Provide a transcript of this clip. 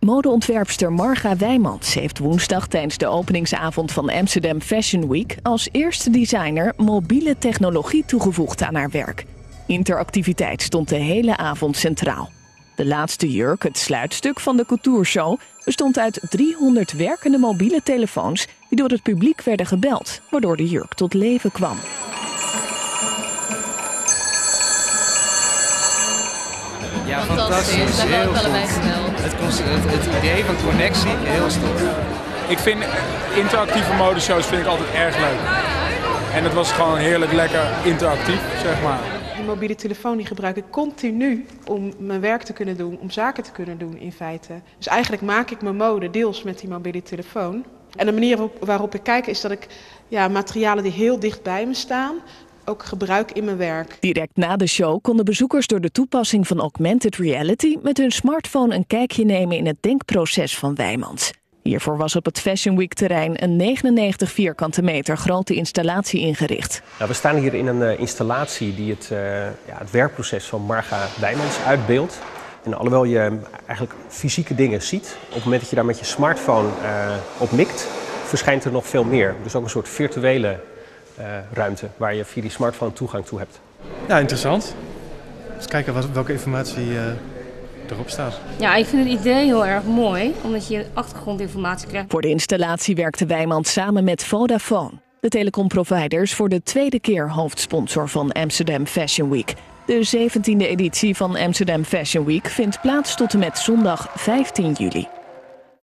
Modeontwerpster Marga Wijmans heeft woensdag tijdens de openingsavond van Amsterdam Fashion Week als eerste designer mobiele technologie toegevoegd aan haar werk. Interactiviteit stond de hele avond centraal. De laatste jurk, het sluitstuk van de coutureshow, bestond uit 300 werkende mobiele telefoons die door het publiek werden gebeld, waardoor de jurk tot leven kwam. Ja, fantastisch. Daar Heel ook allebei goed. geweldig. Het idee van connectie, heel stoer. Ik vind interactieve modeshows vind ik altijd erg leuk. En het was gewoon heerlijk lekker interactief, zeg maar. Die mobiele telefoon die gebruik ik continu om mijn werk te kunnen doen, om zaken te kunnen doen in feite. Dus eigenlijk maak ik mijn mode deels met die mobiele telefoon. En de manier waarop ik kijk is dat ik materialen die heel dicht bij me staan ook gebruik in mijn werk. Direct na de show konden bezoekers door de toepassing van augmented reality met hun smartphone een kijkje nemen in het denkproces van Wijmans. Hiervoor was op het Fashion Week terrein een 99 vierkante meter grote installatie ingericht. Nou, we staan hier in een installatie die het werkproces van Marga Wijmans uitbeeldt. En alhoewel je eigenlijk fysieke dingen ziet, op het moment dat je daar met je smartphone op mikt, verschijnt er nog veel meer. Dus ook een soort virtuele ruimte waar je via die smartphone toegang toe hebt. Ja, interessant. Eens kijken welke informatie erop staat. Ja, ik vind het idee heel erg mooi, omdat je achtergrondinformatie krijgt. Voor de installatie werkte Wijmans samen met Vodafone. De telecomprovider is voor de tweede keer hoofdsponsor van Amsterdam Fashion Week. De 17e editie van Amsterdam Fashion Week vindt plaats tot en met zondag 15 juli.